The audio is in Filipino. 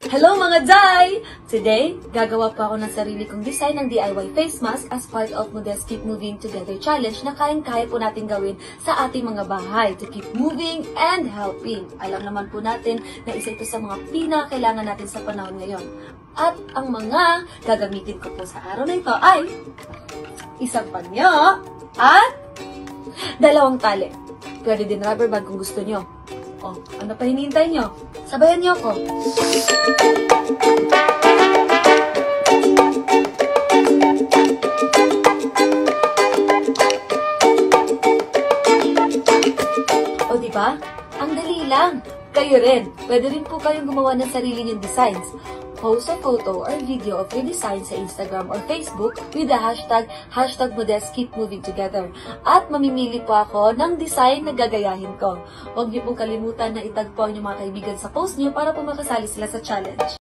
Hello mga Day! Today, gagawa po ako ng sarili kong design ng DIY face mask as part of Modest Keep Moving Together Challenge na kayang-kaya po natin gawin sa ating mga bahay to keep moving and helping. Alam naman po natin na isa ito sa mga pinakailangan natin sa panahon ngayon. At ang mga gagamitin ko po sa araw na ito ay isang panyo at dalawang tali. Pwede din rubber band kung gusto nyo. O, ano pa hinihintay nyo? Sabayan nyo ako. O, diba? Ang dali lang. Kayo rin. Pwede rin po kayong gumawa ng sarili nyong designs. Post a photo or video of your design sa Instagram or Facebook with the hashtag #ModestKeepMovingTogether. At mamimili po ako ng design na gagayahin ko. Huwag niyo pong kalimutan na itag po ang inyong mga kaibigan sa post niyo para po makasali sila sa challenge.